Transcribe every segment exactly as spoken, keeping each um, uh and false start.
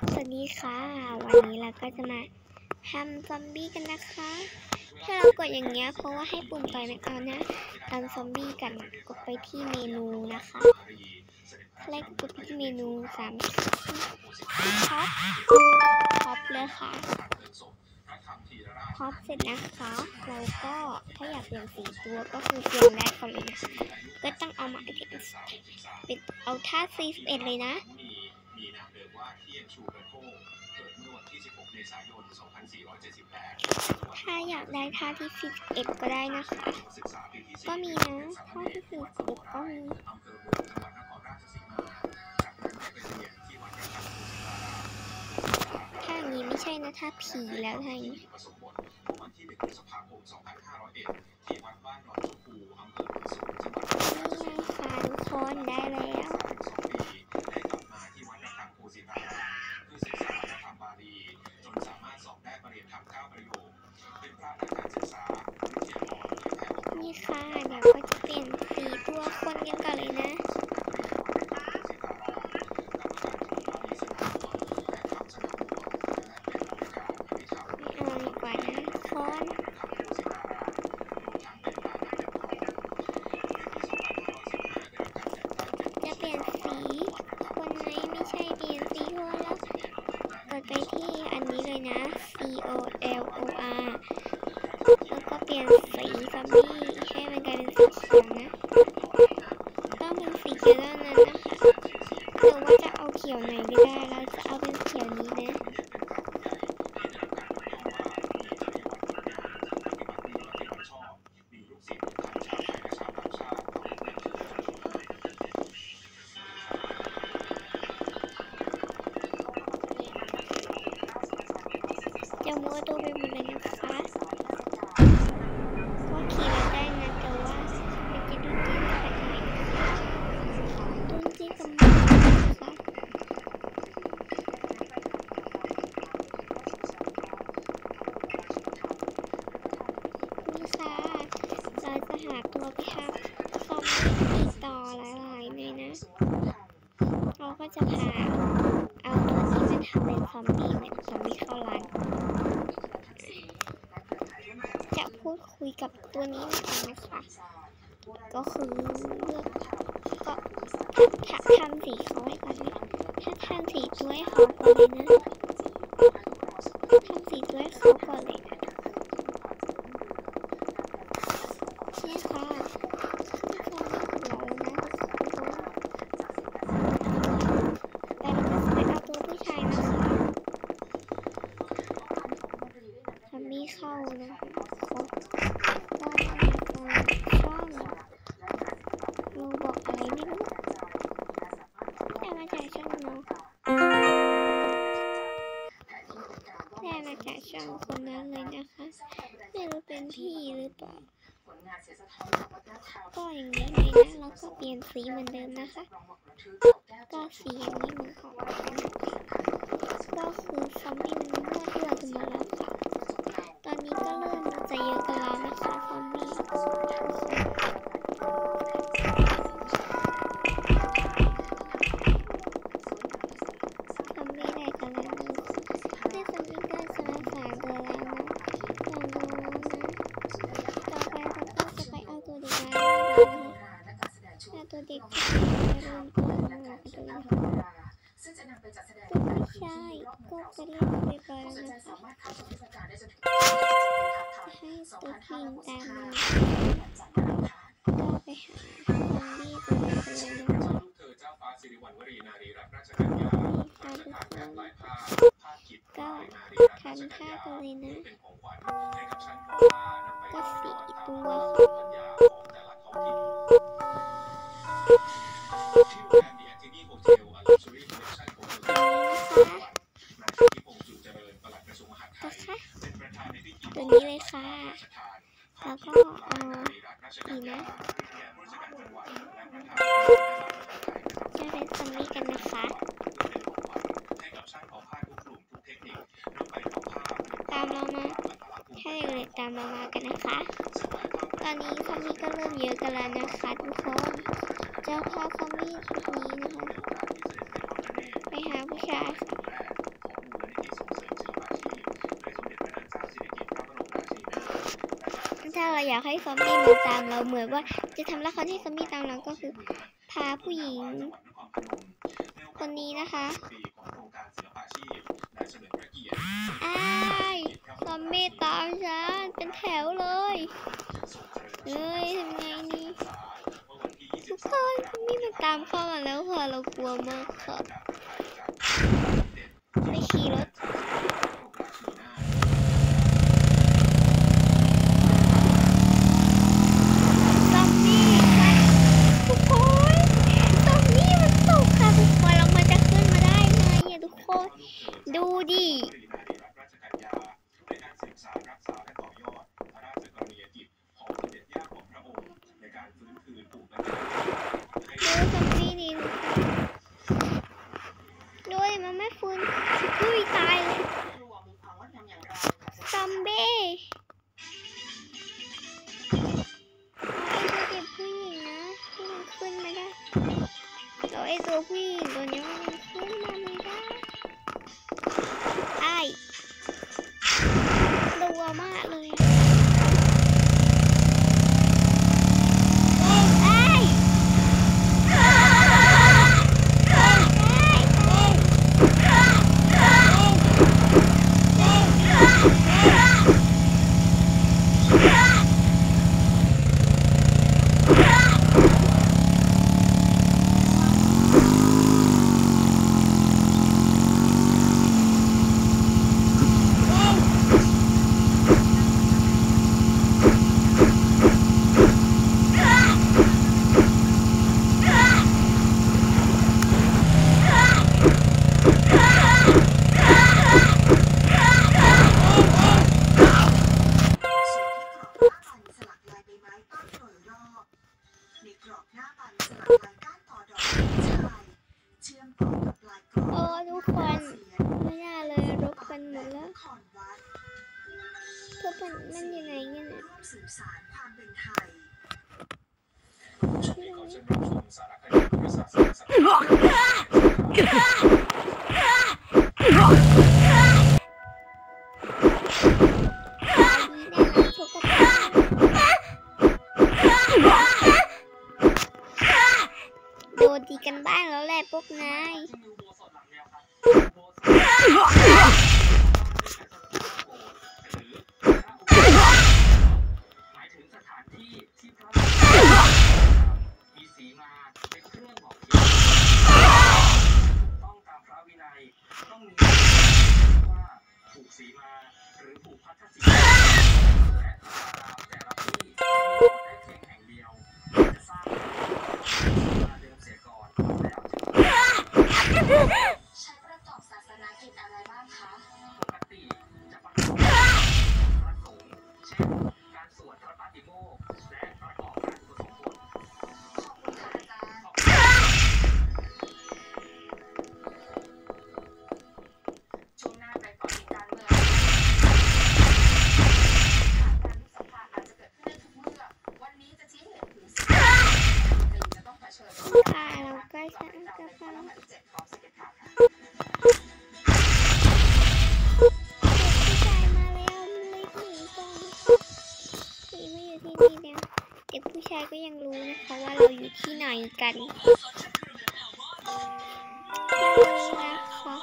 สวัสดีค่ะวันนี้เราก็จะมาทำซอมบี้กันนะคะถ้าเรากดอย่างเงี้ยเพราะว่าให้ปุ่มไปไม่เอานะทำซอมบี้กันกดไปที่เมนูนะคะแรกกดไปที่เมนูสามท็อปท็อปเลยค่ะท็อปเสร็จนะคะเราก็ถ้าอยากเปลี่ยนสีตัวก็คือเปลี่ยนได้ก่อนเลยนะก็ต้องเอามาเป็นเอาท่าซีสิบเอ็ดเลยนะมีนามเดิมว่าเทียนชูกระโทกเกิดเมื่อวันที่สิบหกเมษายนสองพันสี่ร้อยเจ็ดสิบแปดถ้าอยากได้ท่าที่สิบเอ็ดก็ได้นะคะก็มีนะท่าที่สิบเอ็ดก็มีถ้าอย่างนี้ไม่ใช่นะถ้าผีแล้วถ้าอย่างนี้นี่ค่ะทุกคนได้แล้วนี่ค่ะเดี๋ยวก็จะเปลี่ยนสีตัวคนกันก่อนเลยนะไม่เอาดีกว่านะคนจะเปลี่ยนสีคนไหมไม่ใช่เปลี่ยนสีคนแล้วกดไปที่อันนี้เลยนะ C O L O R แล้วก็เปลี่ยนสีซอมบี้ให้มันกลายเป็นสีเขียวนะต้องเป็นสีเขียวเท่านั้นนะคะหรือว่าจะเอาเขียวไหนก็ได้เราจะเอาเป็นเขียวนี้นะจะมัวตัวไปหมดเลยนะคะว่าขี่เราได้นะแต่ว่าไม่จะดูจีนไปไหนดูจีนกับมันนะคะนี่ค่ะเราจะหาตัวไปทำซอมบี้ต่อหลายๆเลยนะเราก็จะพาเอาตัวที่มันทำเป็นซอมบี้เนี่ยซอมบี้เข้าร้านจะพูดคุยกับตัวนี้นะคะก็คือเลือกก็ถ้าทำสีเขาให้ก่อนนะถ้าทำสีตัวให้เขาก่อนเลยนะทำสีตัวให้เขาก่อนเลยนะนี่ค่ะเรานะแต่เราก็จะไปเอาตัวผู้ชายนะคะทำมีเข้านะเขาก็ช่องรูบอกอะไรไม่รู้แต่มาจากช่องน้องแต่มาจากช่องคนนั้นเลยนะคะไม่รู้เป็นพี่หรือเปล่าก็อย่างนี้เลยนะแล้วก็เปลี่ยนสีเหมือนเดิมนะคะก็สีอย่างนี้เหมือนของก็คือซอมบี้มันมั่วตัวกันหมดแล้วค่ะตอนนี้ก็เริ่มจะเยอะกันแล้วนะคะซอมบี้ซอมบี้ได้กันแล้วนะแม่ซอมบี้ก็จะมาสามตัวแล้วนะลองดูนะต่อไปเราก็จะไปเอาตัวเด็กมาเอาตัวเด็กมาเริ่มตัวหนึ่งตัวนี้ตัวผู้ชายก็จะเล่นไปก่อนนะคะให้ตัวพิงตามมาก็ไปหาซอมบี้ตัวนี้กันเลยนะคะนี่ค่ะทุกคนก็ทำท่ากันเลยนะก็สีตัวตัวนี้เลยค่ะแล้วก็เอาอีนะจะเป็นซอมบี้กันนะคะตามเรามาถ้าเด็กๆตามเรามากันนะคะตอนนี้ซอมบี้ก็เริ่มเยอะกันแล้วนะคะทุกคนจะพาซอมบี้นี้นะคะไปหาผู้ชายค่ะเราอยากให้ซอมบี้มาตามเราเหมือนว่าจะทำละครที่ซอมบี้ตามเราก็คือพาผู้หญิงคนนี้นะคะอ้ายซอมบี้ตามฉันเป็นแถวเลยเอ้ยทำไงนี่ทุกคนซอมบี้มันตามเข้ามาแล้วค่ะเรากลัวมากค่ะไปขี่รถซอมบี้ทุกคนซอมบี้มันตกค่ะทุกคนแล้วมันจะขึ้นมาได้ไงเนี่ยทุกคนดูดิด้วยมันไม่ฟื้นอุ้ยตายเลยซอมบี้ไอ้ตัวเก็บผู้หญิงนะที่มันขึ้นไม่ได้แล้วไอ้ตัวผู้หญิงตัวนี้มันขึ้นมาไม่ได้ไอ้กลัวมากเลยโอ้ทุกคนไม่น่าเลยรบกันหมดแล้วเพื่อนมันอยู่ไหนเนี่ยนะโดนดีกันบ้างแล้วแหละพวกนายใช้ประกอบศาสนกิจอะไรบ้างคะปกติจะประกอบพระสงฆ์เช่นการสวดพระปาติโมกข์และประกอบการกุศลผลขอบคุณค่ะอาจารย์ช่วงหน้าไปต่อที่การเมืองการยุบสภาอาจจะเกิดขึ้นได้ทุกเมื่อวันนี้จะชี้เห็นถึงสิ่งที่จะต้องเผชิญค่ะเราใกล้จะจะฟังเด็กผู้ชายก็ยังรู้นะคะว่าเราอยู่ที่ไหนกันนะคะ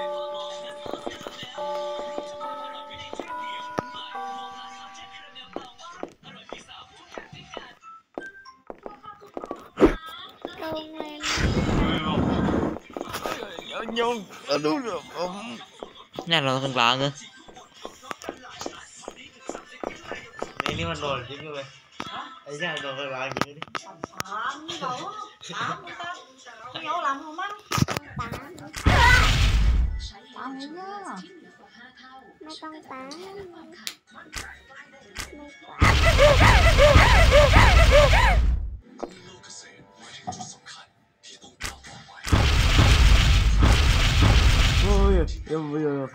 โรงแรมเนี่ยเราต้องล้างเนอะนี่มันโดนจริงเลยไอ้เนี่ยโดนล้างจริงดิ nhổ lòng không á tám tám nhớ ไม่ต้องตามโอ้ยเดี๋ยวเดี๋ยว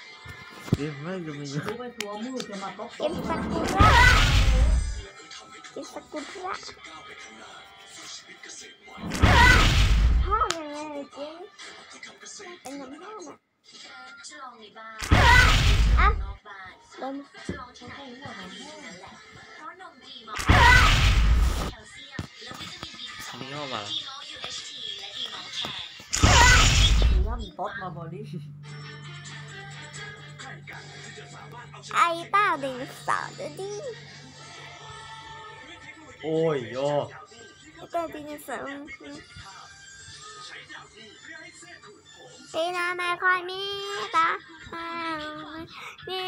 เดี๋ยวไม่ดูมัน đi với thua mưa cho mà có เก็บซากุระกินสกุลพระชอบยังไงเจ๊เป็นน้ำหน้าน่ะอ่ะโดนนี่เข้ามาย่ำต๊ดมาบอดี้ไอ้เต้าดินสอดูดิโอ้ยโยไอ้เต้าดินสอพี่น้องไม่ค่อยมีตานี่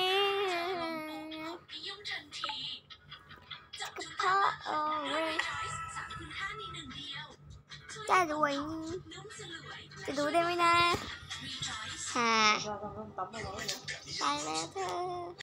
เพราะโอ้ยจะรวยจะดูได้ไหมนะค่ะไปแล้วเธอ